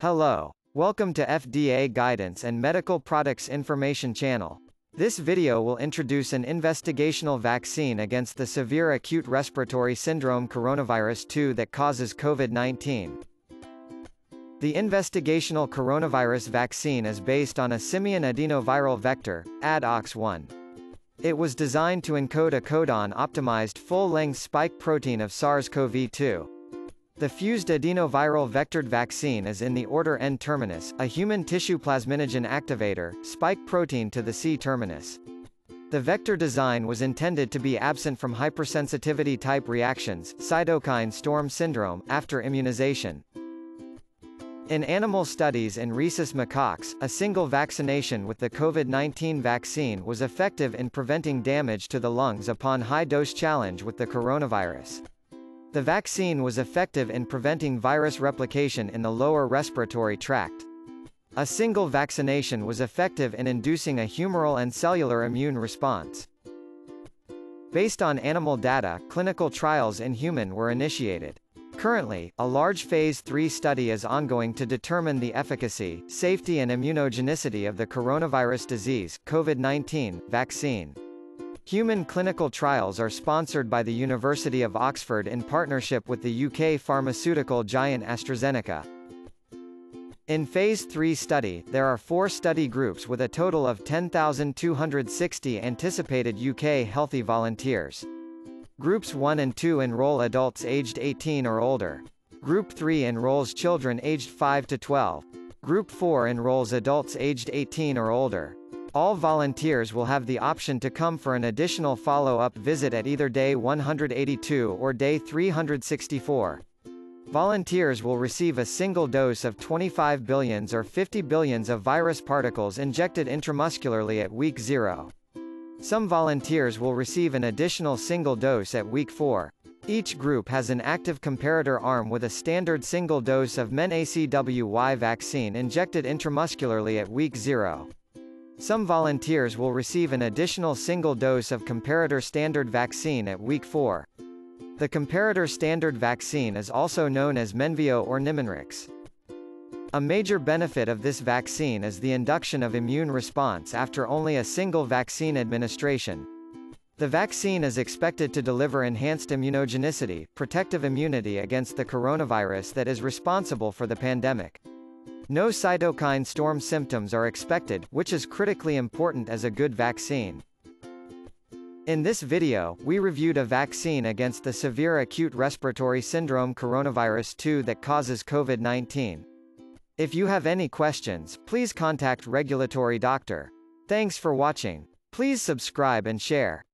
Hello. Welcome to FDA Guidance and Medical Products Information Channel. This video will introduce an investigational vaccine against the severe acute respiratory syndrome coronavirus 2 that causes COVID-19. The investigational coronavirus vaccine is based on a simian adenoviral vector, ChAdOx1. It was designed to encode a codon-optimized full-length spike protein of SARS-CoV-2. The fused adenoviral-vectored vaccine is in the order N-terminus, a human tissue plasminogen activator, spike protein to the C-terminus. The vector design was intended to be absent from hypersensitivity-type reactions, cytokine storm syndrome, after immunization. In animal studies in rhesus macaques, a single vaccination with the COVID-19 vaccine was effective in preventing damage to the lungs upon high-dose challenge with the coronavirus. The vaccine was effective in preventing virus replication in the lower respiratory tract. A single vaccination was effective in inducing a humoral and cellular immune response. Based on animal data, clinical trials in human were initiated. Currently, a large Phase 3 study is ongoing to determine the efficacy, safety and immunogenicity of the coronavirus disease, COVID-19, vaccine. Human clinical trials are sponsored by the University of Oxford in partnership with the UK pharmaceutical giant AstraZeneca. In Phase 3 study, there are 4 study groups with a total of 10,260 anticipated UK healthy volunteers. Groups 1 and 2 enroll adults aged 18 or older. Group 3 enrolls children aged 5 to 12. Group 4 enrolls adults aged 18 or older. All volunteers will have the option to come for an additional follow-up visit at either day 182 or day 364. Volunteers will receive a single dose of 25 billions or 50 billions of virus particles injected intramuscularly at week 0. Some volunteers will receive an additional single dose at week 4. Each group has an active comparator arm with a standard single dose of nCoV-19 vaccine injected intramuscularly at week 0. Some volunteers will receive an additional single dose of comparator standard vaccine at week 4. The comparator standard vaccine is also known as Menveo or Nimenrix. A major benefit of this vaccine is the induction of immune response after only a single vaccine administration. The vaccine is expected to deliver enhanced immunogenicity, protective immunity against the coronavirus that is responsible for the pandemic. No cytokine storm symptoms are expected, which is critically important as a good vaccine. In this video, we reviewed a vaccine against the severe acute respiratory syndrome coronavirus 2 that causes COVID-19. If you have any questions, please contact regulatory doctor. Thanks for watching. Please subscribe and share.